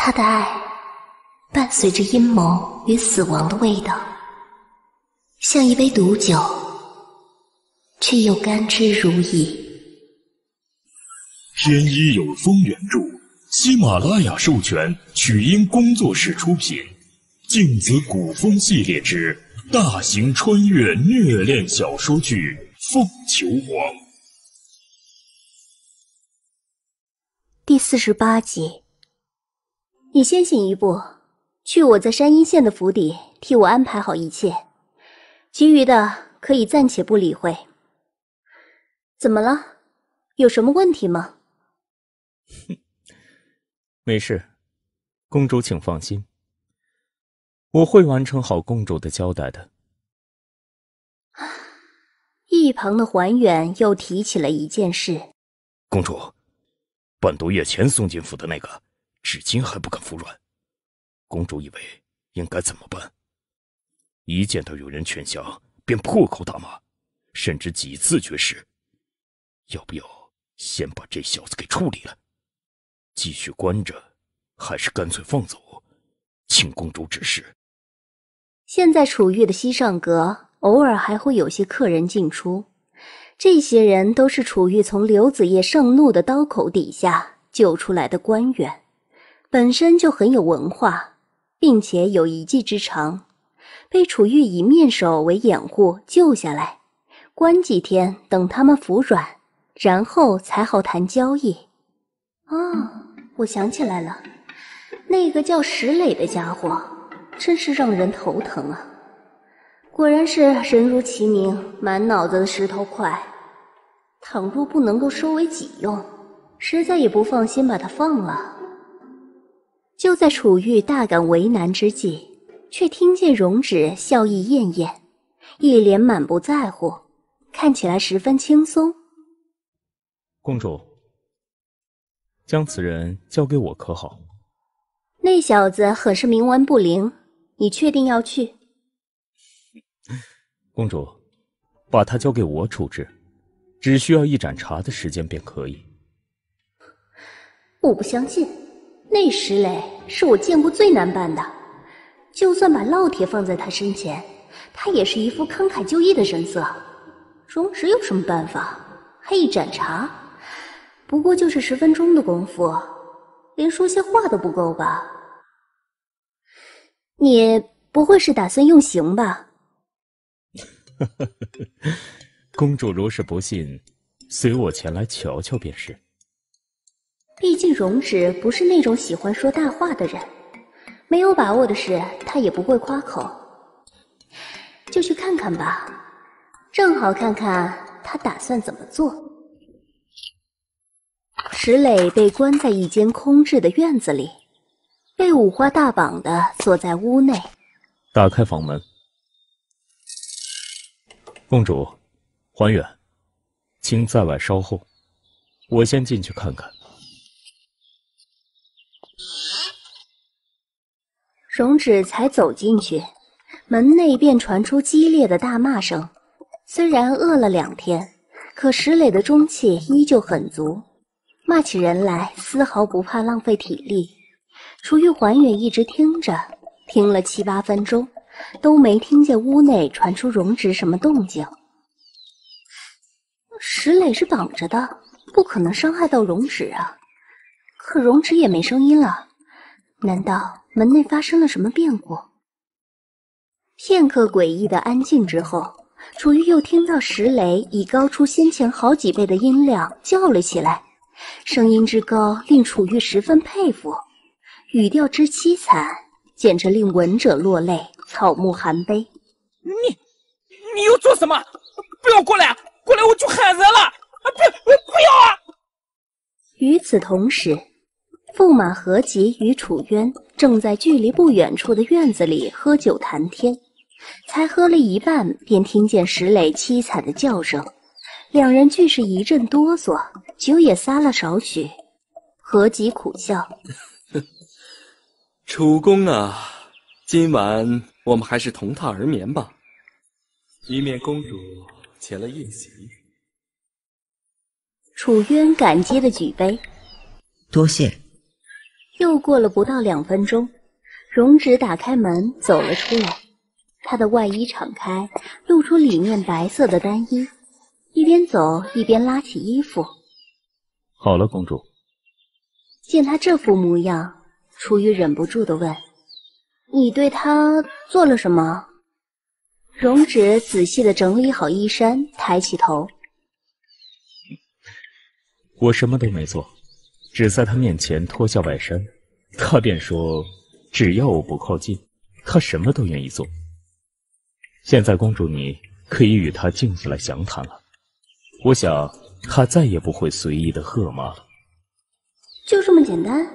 他的爱伴随着阴谋与死亡的味道，像一杯毒酒，却又甘之如饴。 天一有风原著，喜马拉雅授权，曲音工作室出品，镜子古风系列之大型穿越虐恋小说剧《凤求凰》 第48集。你先行一步，去我在山阴县的府邸，替我安排好一切，其余的可以暂且不理会。怎么了？有什么问题吗？ 没事，公主请放心，我会完成好公主的交代的。 一旁的环远又提起了一件事。 公主，半多月前送进府的那个，至今还不肯服软。公主以为应该怎么办？一见到有人劝降，便破口大骂，甚至几次绝食。要不要先把这小子给处理了？继续关着，还是干脆放走？请公主指示。 现在楚玉的西上阁偶尔还会有些客人进出，这些人都是楚玉从刘子业盛怒的刀口底下救出来的官员，本身就很有文化，并且有一技之长，被楚玉以面首为掩护救下来，关几天等他们服软，然后才好谈交易。我想起来了，那个叫石磊的家伙真是让人头疼啊，果然是人如其名，满脑子的石头块。倘若不能够收为己用，实在也不放心把他放了。就在楚玉大感为难之际，却听见容止笑意艳艳，一脸满不在乎，看起来十分轻松。 公主，将此人交给我可好？ 那小子很是冥顽不灵，你确定要去？ 公主，把他交给我处置，只需要一盏茶的时间便可以。 我不相信，那石磊是我见过最难办的，就算把烙铁放在他身前，他也是一副慷慨就义的神色。容止有什么办法？还一盏茶，不过就是10分钟的功夫，连说些话都不够吧？你不会是打算用刑吧？ 公主若是不信，随我前来瞧瞧便是。 毕竟容止不是那种喜欢说大话的人，没有把握的事他也不会夸口。就去看看吧，正好看看他打算怎么做。石磊被关在一间空置的院子里，被五花大绑的锁在屋内。 打开房门。公主，还原，请在外稍后，我先进去看看。 容止才走进去，门内便传出激烈的大骂声。虽然饿了2天，可石磊的中气依旧很足，骂起人来丝毫不怕浪费体力。楚玉还原一直听着，听了7、8分钟，都没听见屋内传出容止什么动静。石磊是绑着的，不可能伤害到容止啊。可容止也没声音了，难道门内发生了什么变故？片刻诡异的安静之后，楚玉又听到石磊以高出先前好几倍的音量叫了起来，声音之高令楚玉十分佩服，语调之凄惨，简直令闻者落泪，草木含悲。 你又做什么？不要过来！过来我就喊人了！不要啊！ 与此同时，驸马何吉与楚渊正在距离不远处的院子里喝酒谈天，才喝了一半，便听见石磊凄惨的叫声，两人俱是一阵哆嗦，酒也撒了少许。何吉苦笑： 楚公啊，今晚我们还是同榻而眠吧，以免公主前来宴席。 楚渊感激的举杯： 多谢。 又过了不到2分钟，荣止打开门走了出来，他的外衣敞开，露出里面白色的单衣，一边走一边拉起衣服。 好了，公主。 见他这副模样，楚玉忍不住地问：“你对他做了什么？”荣止仔细地整理好衣衫，抬起头：“ 我什么都没做，只在他面前脱下外衫，他便说只要我不靠近，他什么都愿意做。现在公主你可以与他静下来详谈了，我想他再也不会随意的喝骂了。” 就这么简单？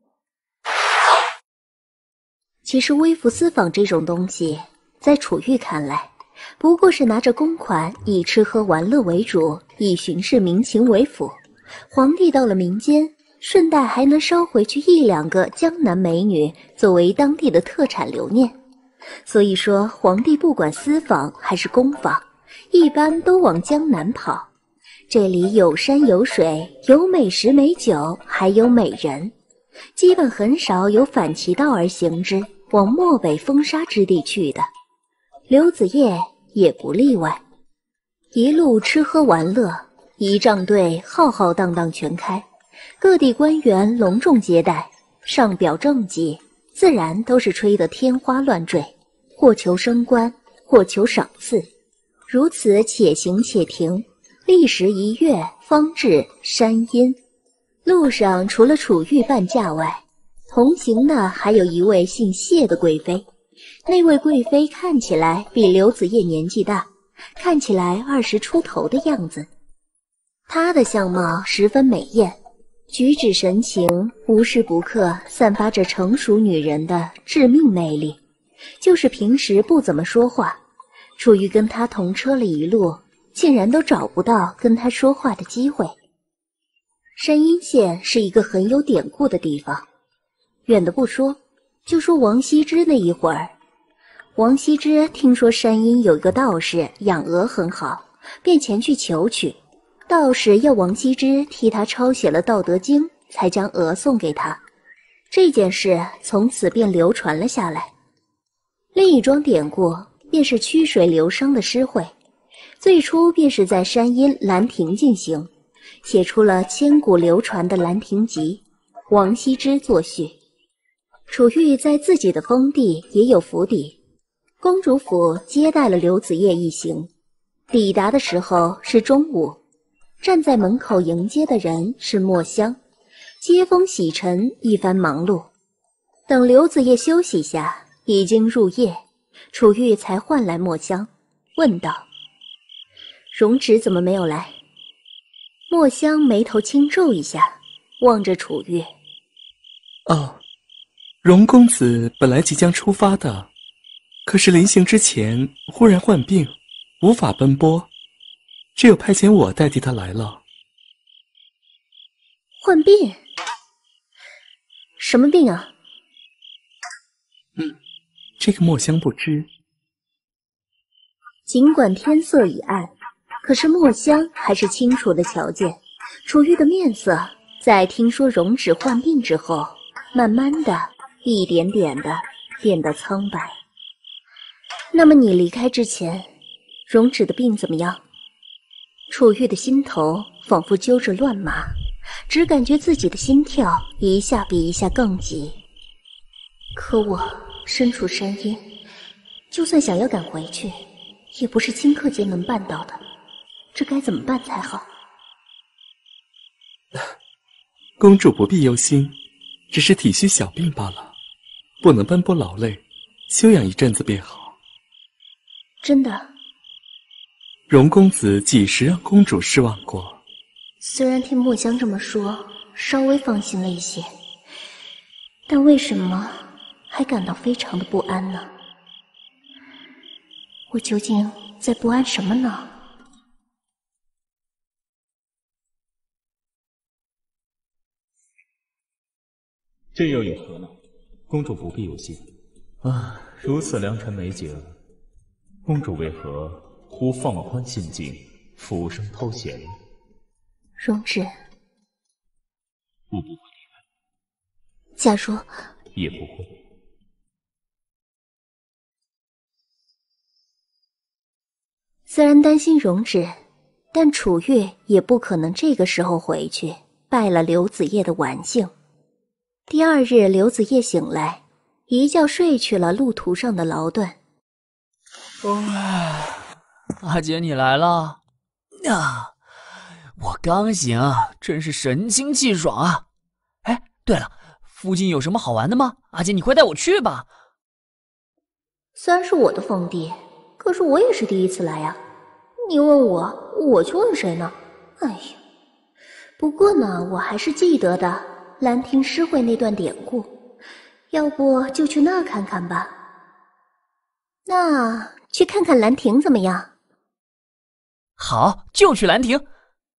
其实微服私访这种东西，在楚玉看来，不过是拿着公款以吃喝玩乐为主，以巡视民情为辅。皇帝到了民间，顺带还能捎回去1、2个江南美女，作为当地的特产留念。所以说，皇帝不管私访还是公访，一般都往江南跑。这里有山有水，有美食美酒，还有美人，基本很少有反其道而行之，往漠北风沙之地去的。刘子业也不例外，一路吃喝玩乐，仪仗队浩浩荡荡全开，各地官员隆重接待，上表政绩，自然都是吹得天花乱坠，或求升官，或求赏赐，如此且行且停，历时1月方至山阴。路上除了楚玉伴驾外，同行的还有一位姓谢的贵妃。那位贵妃看起来比刘子业年纪大，看起来20出头的样子。她的相貌十分美艳，举止神情无时不刻散发着成熟女人的致命魅力。就是平时不怎么说话，楚玉跟她同车了一路，竟然都找不到跟她说话的机会。山阴县是一个很有典故的地方，远的不说，就说王羲之那一会儿。王羲之听说山阴有一个道士养鹅很好，便前去求取。道士要王羲之替他抄写了《道德经》，才将鹅送给他。这件事从此便流传了下来。另一桩典故便是曲水流觞的诗会，最初便是在山阴兰亭进行，写出了千古流传的《兰亭集》，王羲之作序。楚玉在自己的封地也有府邸，公主府接待了刘子业一行。抵达的时候是中午，站在门口迎接的人是墨香，接风洗尘，一番忙碌。等刘子业休息下，已经入夜，楚玉才唤来墨香，问道：“荣止怎么没有来？”墨香眉头轻皱一下，望着楚玉：“ 哦，荣公子本来即将出发的，可是临行之前忽然患病，无法奔波，只有派遣我代替他来了。” 患病？什么病啊？ 这个墨香不知。 尽管天色已暗，可是墨香还是清楚地瞧见楚玉的面色，在听说荣止患病之后，慢慢的一点点的变得苍白。那么你离开之前，荣止的病怎么样？楚玉的心头仿佛揪着乱麻，只感觉自己的心跳一下比一下更急。可我身处山阴，就算想要赶回去，也不是顷刻间能办到的，这该怎么办才好？ 公主不必忧心，只是体虚小病罢了，不能奔波劳累，休养一阵子便好。 真的？ 荣公子几时让公主失望过？ 虽然听墨香这么说，稍微放心了一些，但为什么还感到非常的不安呢？我究竟在不安什么呢？ 这又有何呢？公主不必忧心。啊，如此良辰美景，公主为何不放宽心境，俯身偷闲？ 荣止， 我不会离开。 夏叔， 也不会。 虽然担心容止，但楚玉也不可能这个时候回去，败了刘子业的玩性。第二日，刘子业醒来，一觉睡去了路途上的劳顿。 阿姐你来了啊！我刚醒，真是神清气爽啊！哎，对了，附近有什么好玩的吗？阿姐你快带我去吧。 虽然是我的封地，可是我也是第一次来呀。你问我，我去问谁呢？哎呀，不过呢，我还是记得的兰亭诗会那段典故，要不就去那看看吧。那去看看兰亭怎么样？ 好，就去兰亭。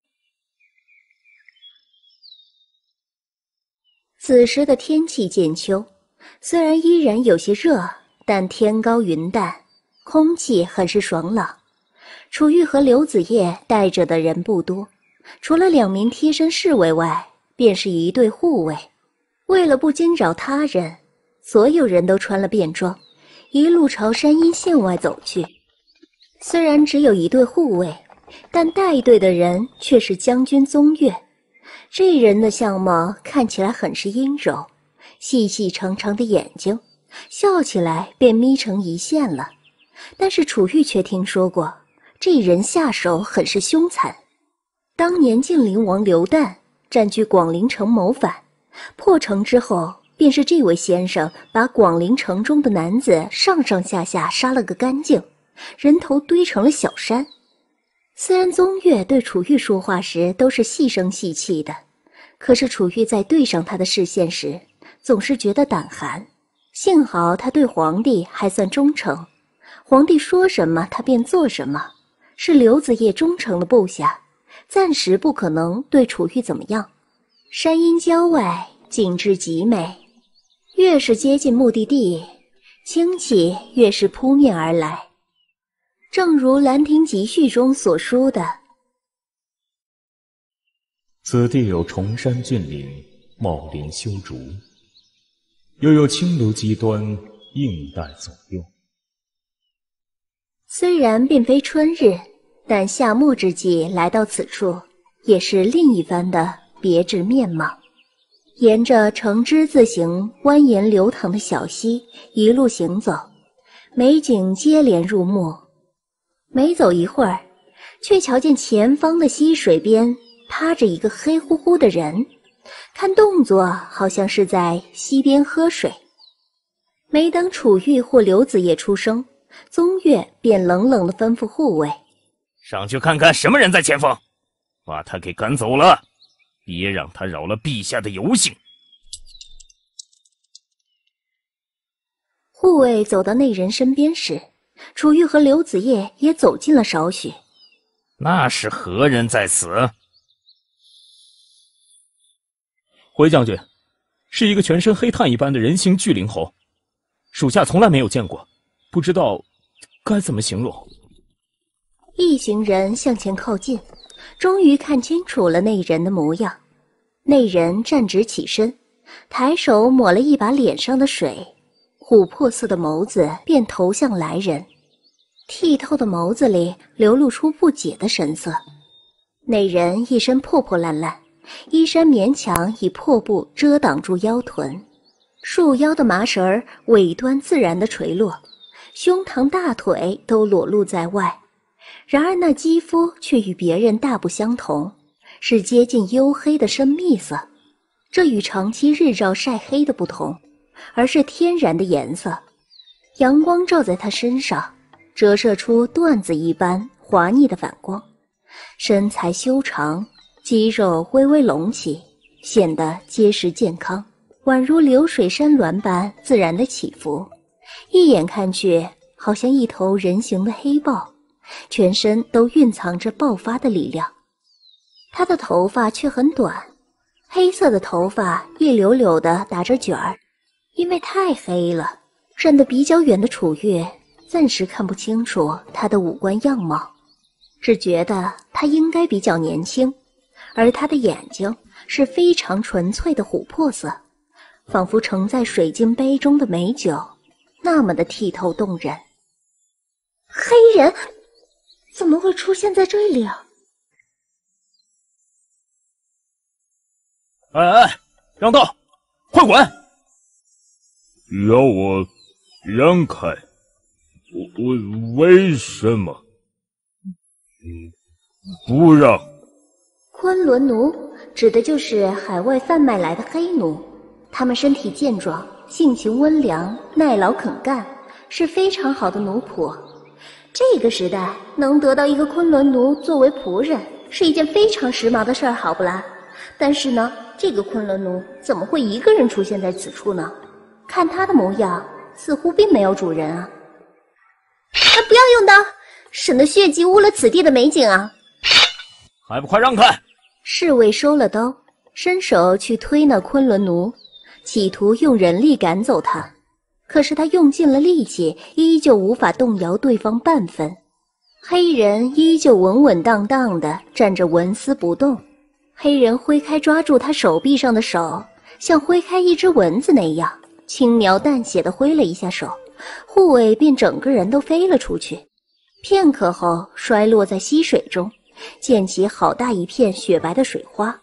此时的天气渐秋，虽然依然有些热，但天高云淡，空气很是爽朗。楚玉和刘子业带着的人不多，除了2名贴身侍卫外，便是一队护卫。为了不惊扰他人，所有人都穿了便装，一路朝山阴县外走去。虽然只有一队护卫，但带队的人却是将军宗岳。这人的相貌看起来很是阴柔，细细长长的眼睛，笑起来便眯成一线了。但是楚玉却听说过，这人下手很是凶残。当年晋灵王刘旦占据广陵城谋反，破城之后，便是这位先生把广陵城中的男子上上下下杀了个干净，人头堆成了小山。虽然宗岳对楚玉说话时都是细声细气的，可是楚玉在对上他的视线时，总是觉得胆寒。幸好他对皇帝还算忠诚，皇帝说什么他便做什么，是刘子业忠诚的部下，暂时不可能对楚玉怎么样。山阴郊外景致极美，越是接近目的地，清气越是扑面而来。正如《兰亭集序》中所书的： 此地有崇山峻岭，茂林修竹，又有清流激端，映带左右。 虽然并非春日，但夏末之际来到此处，也是另一番的别致面貌。沿着呈之字形蜿蜒流淌的小溪一路行走，美景接连入目。没走一会儿，却瞧见前方的溪水边趴着一个黑乎乎的人，看动作好像是在溪边喝水。没等楚玉或刘子业出声，宗岳便冷冷地吩咐护卫： 上去看看什么人在前方，把他给赶走了，别让他扰了陛下的游行。 护卫走到那人身边时，楚玉和刘子业也走近了少许。 那是何人在此？ 回将军，是一个全身黑炭一般的人形巨灵猴，属下从来没有见过，不知道该怎么形容。 一行人向前靠近，终于看清楚了那人的模样。那人站直起身，抬手抹了一把脸上的水，琥珀色的眸子便投向来人，剔透的眸子里流露出不解的神色。那人一身破破烂烂，衣衫勉强以破布遮挡住腰臀，束腰的麻绳尾端自然地垂落，胸膛大腿都裸露在外。然而那肌肤却与别人大不相同，是接近黝黑的深蜜色。这与长期日照晒黑的不同，而是天然的颜色。阳光照在他身上，折射出缎子一般滑腻的反光。身材修长，肌肉微微隆起，显得结实健康，宛如流水山峦般自然的起伏。一眼看去，好像一头人形的黑豹，全身都蕴藏着爆发的力量。他的头发却很短，黑色的头发一绺绺地打着卷儿，因为太黑了，站得比较远的楚玉暂时看不清楚他的五官样貌，只觉得他应该比较年轻，而他的眼睛是非常纯粹的琥珀色， 仿佛盛在水晶杯中的美酒，那么的剔透动人。黑人怎么会出现在这里啊？ 哎哎，让道，快滚！ 要我让开？我为什么？不让。 昆仑奴指的就是海外贩卖来的黑奴，他们身体健壮，性情温良，耐劳肯干，是非常好的奴仆。这个时代能得到一个昆仑奴作为仆人，是一件非常时髦的事儿，好不啦？但是呢，这个昆仑奴怎么会一个人出现在此处呢？看他的模样，似乎并没有主人啊！不要用刀，省得血迹污了此地的美景啊！ 还不快让开！ 侍卫收了刀，伸手去推那昆仑奴，企图用人力赶走他。可是他用尽了力气，依旧无法动摇对方半分。黑人依旧稳稳当当地站着纹丝不动。黑人挥开抓住他手臂上的手，像挥开一只蚊子那样，轻描淡写地挥了一下手，护卫便整个人都飞了出去。片刻后摔落在溪水中，溅起好大一片雪白的水花。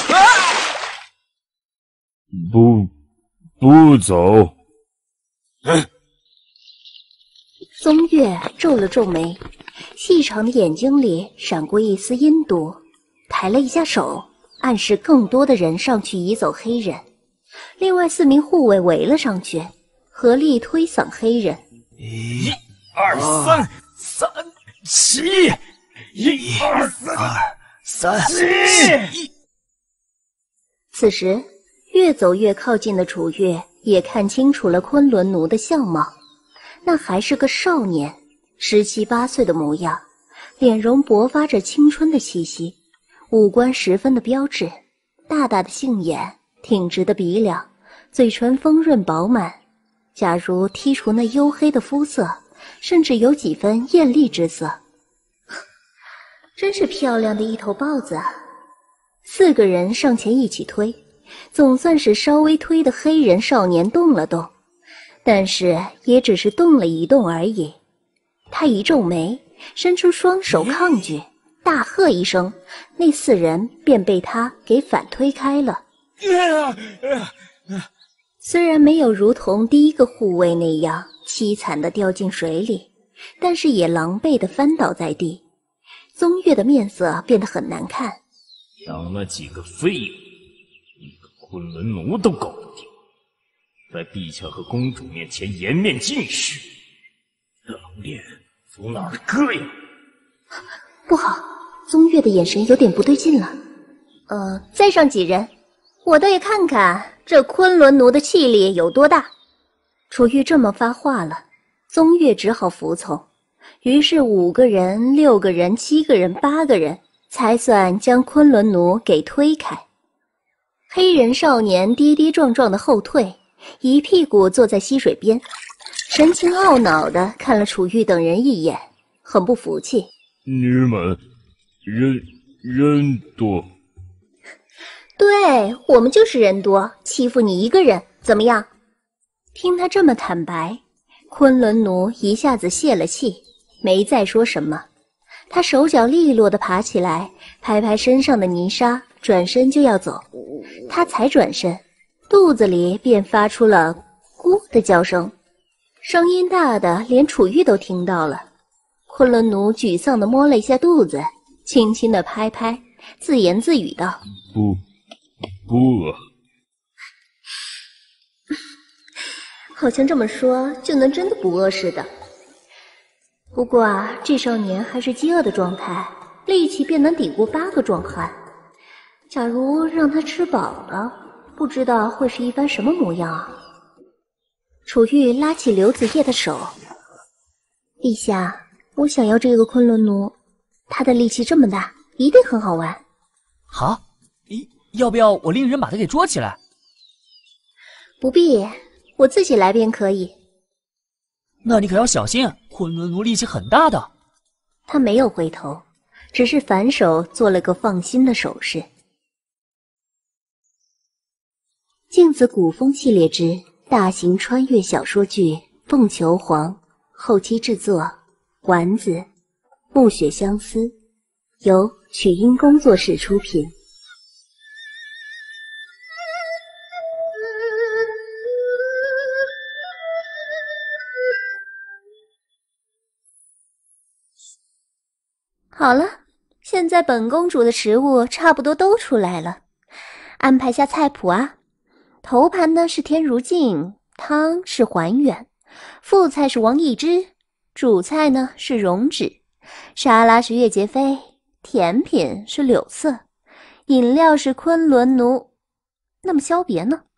不走。 宗岳皱了皱眉，细长的眼睛里闪过一丝阴毒，抬了一下手，暗示更多的人上去移走黑人。另外4名护卫围了上去，合力推搡黑人。 1、2、3、7，1、2、3、7。 此时，越走越靠近的楚月也看清楚了昆仑奴的相貌，那还是个少年，17、18岁的模样，脸容勃发着青春的气息，五官十分的标致，大大的杏眼，挺直的鼻梁，嘴唇丰润饱满。假如剔除那黝黑的肤色，甚至有几分艳丽之色。真是漂亮的一头豹子啊！4个人上前一起推，总算是稍微推的黑人少年动了动，但是也只是动了一动而已。他一皱眉，伸出双手抗拒，大喝一声，那4人便被他给反推开了。虽然没有如同第一个护卫那样凄惨地掉进水里，但是也狼狈地翻倒在地。宗岳的面色变得很难看。 让那几个废物一个昆仑奴都搞不定，在陛下和公主面前颜面尽失，狼脸从哪儿割呀？ 不好，宗岳的眼神有点不对劲了。再上几人，我倒也看看这昆仑奴的气力有多大。楚玉这么发话了，宗岳只好服从。于是5个人、6个人、7个人、8个人，才算将昆仑奴给推开。黑人少年跌跌撞撞的后退，一屁股坐在溪水边，神情懊恼地看了楚玉等人一眼，很不服气。 你们人多。 对，我们就是人多，欺负你一个人，怎么样？听他这么坦白，昆仑奴一下子泄了气，没再说什么。他手脚利落地爬起来，拍拍身上的泥沙，转身就要走。他才转身，肚子里便发出了咕的叫声，声音大的连楚玉都听到了。昆仑奴沮丧地摸了一下肚子，轻轻地拍拍，自言自语道： 不饿。 好像这么说就能真的不饿似的。不过啊，这少年还是饥饿的状态，力气便能抵过8个壮汉。假如让他吃饱了，不知道会是一番什么模样啊。楚玉拉起刘子夜的手：陛下，我想要这个昆仑奴，他的力气这么大，一定很好玩。 好，要不要我令人把他给捉起来？ 不必，我自己来便可以。 那你可要小心，昆仑奴力气很大的。 他没有回头，只是反手做了个放心的手势。 镜子古风系列之大型穿越小说剧《凤求凰》，后期制作丸子、暮雪相思，由曲音工作室出品。好了，现在本公主的食物差不多都出来了，安排下菜谱啊。头盘呢是天如镜，汤是还原，副菜是王一之，主菜呢是溶脂，沙拉是月洁飞，甜品是柳色，饮料是昆仑奴。那么萧别呢？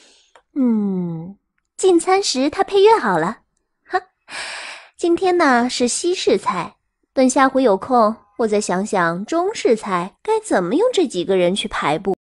进餐时他配乐好了。哈，今天呢是西式菜，等下回有空我再想想中式菜该怎么用这几个人去排布。